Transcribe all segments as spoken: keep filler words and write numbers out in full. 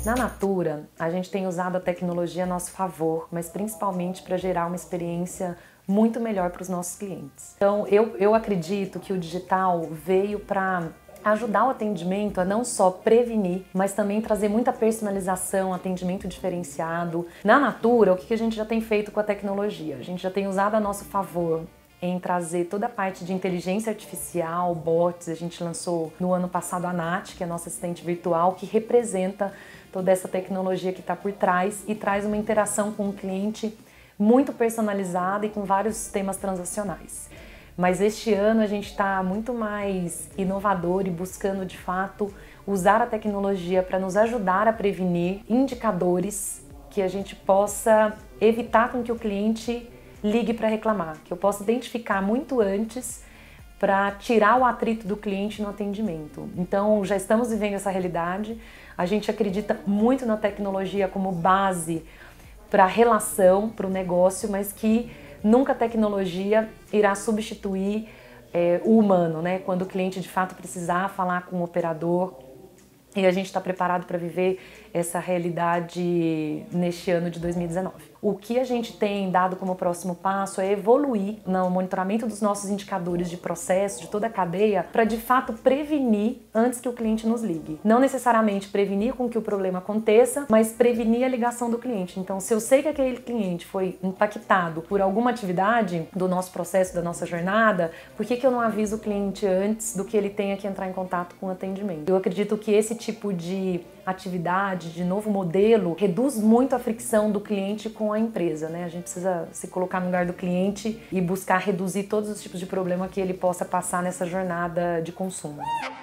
Na Natura, a gente tem usado a tecnologia a nosso favor, mas principalmente para gerar uma experiência muito melhor para os nossos clientes. Então, eu, eu acredito que o digital veio para ajudar o atendimento a não só prevenir, mas também trazer muita personalização, atendimento diferenciado. Na Natura, o que a gente já tem feito com a tecnologia? A gente já tem usado a nosso favor em trazer toda a parte de inteligência artificial, bots. A gente lançou no ano passado a Nath, que é a nossa assistente virtual, que representa toda essa tecnologia que está por trás e traz uma interação com o cliente muito personalizada e com vários temas transacionais. Mas este ano a gente está muito mais inovador e buscando de fato usar a tecnologia para nos ajudar a prevenir indicadores que a gente possa evitar com que o cliente ligue para reclamar, que eu possa identificar muito antes para tirar o atrito do cliente no atendimento. Então já estamos vivendo essa realidade, a gente acredita muito na tecnologia como base para a relação, para o negócio, mas que nunca a tecnologia irá substituir é, o humano, né? Quando o cliente de fato precisar falar com o operador, e a gente está preparado para viver essa realidade neste ano de dois mil e dezenove. O que a gente tem dado como próximo passo é evoluir no monitoramento dos nossos indicadores de processo, de toda a cadeia, para de fato prevenir antes que o cliente nos ligue. Não necessariamente prevenir com que o problema aconteça, mas prevenir a ligação do cliente. Então, se eu sei que aquele cliente foi impactado por alguma atividade do nosso processo, da nossa jornada, por que que eu não aviso o cliente antes do que ele tenha que entrar em contato com o atendimento? Eu acredito que esse tipo de atividade, de novo modelo, reduz muito a fricção do cliente com a empresa, né? A gente precisa se colocar no lugar do cliente e buscar reduzir todos os tipos de problema que ele possa passar nessa jornada de consumo.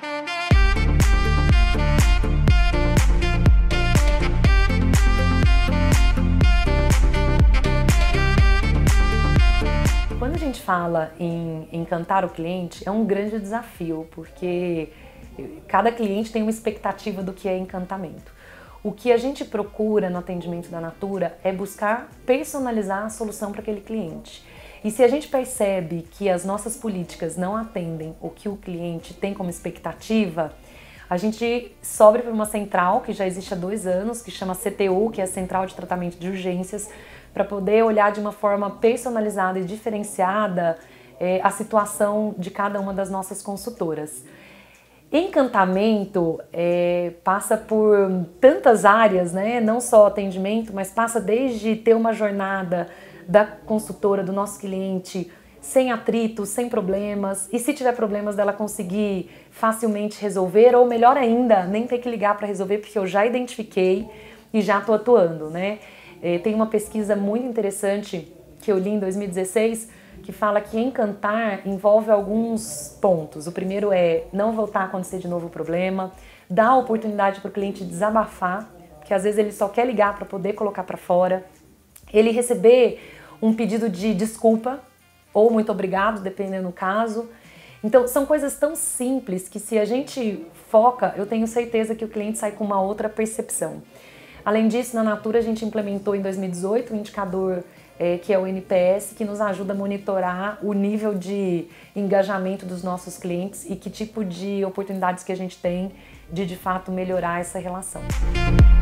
Quando a gente fala em encantar o cliente, é um grande desafio, porque cada cliente tem uma expectativa do que é encantamento. O que a gente procura no atendimento da Natura é buscar personalizar a solução para aquele cliente. E se a gente percebe que as nossas políticas não atendem o que o cliente tem como expectativa, a gente sobe para uma central que já existe há dois anos, que chama C T U, que é a Central de Tratamento de Urgências, para poder olhar de uma forma personalizada e diferenciada é, a situação de cada uma das nossas consultoras. Encantamento é, passa por tantas áreas, né? Não só atendimento, mas passa desde ter uma jornada da consultora, do nosso cliente, sem atritos, sem problemas, e se tiver problemas dela conseguir facilmente resolver, ou melhor ainda, nem ter que ligar para resolver, porque eu já identifiquei e já estou atuando, né? É, tem uma pesquisa muito interessante que eu li em dois mil e dezesseis, que fala que encantar envolve alguns pontos. O primeiro é não voltar a acontecer de novo o problema, dar a oportunidade para o cliente desabafar, porque às vezes ele só quer ligar para poder colocar para fora, ele receber um pedido de desculpa ou muito obrigado, dependendo do caso. Então são coisas tão simples que se a gente foca, eu tenho certeza que o cliente sai com uma outra percepção. Além disso, na Natura a gente implementou em dois mil e dezoito um indicador É, que é o N P S, que nos ajuda a monitorar o nível de engajamento dos nossos clientes e que tipo de oportunidades que a gente tem de, de fato, melhorar essa relação.